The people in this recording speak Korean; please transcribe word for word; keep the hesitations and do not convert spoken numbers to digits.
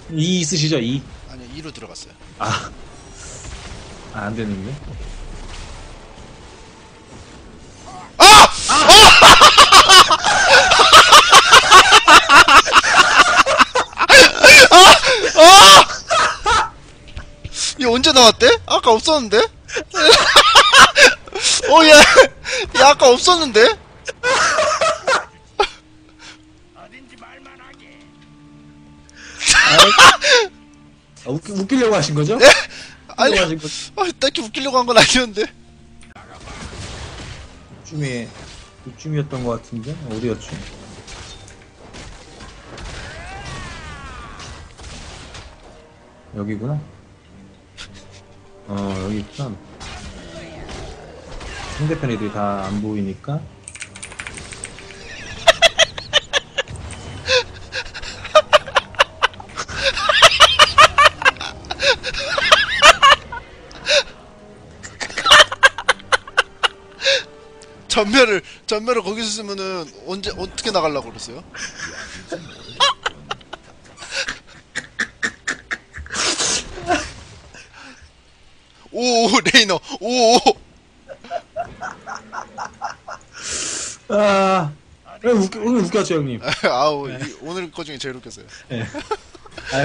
이 있으시죠? 이. 아니요, 이로 들어갔어요. 아, 아, 안 되는데. 아! 얘 언제 나왔대? 아까 없었는데? 어, 얘, 얘 아까 없었는데? 아, 웃기, 웃기려고 하신 거죠? 네? 아니, 웃기려고 하신 거. 아, 딱히 웃기려고 한 건 아니었는데. 이쯤에, 이쯤이었던 것 같은데? 어디였지? 여기구나. 어, 여기 있구나. 상대편 애들이 다 안 보이니까. 전멸을, 전멸을 거기서 쓰면은 언제, 어떻게 나가려고 그랬어요? 오, 레이너, 오, 아, 왜 웃겨, 오늘 웃겼죠, 형님? 아우, 이- 오늘 거 중에 제일 웃겼어요. 네.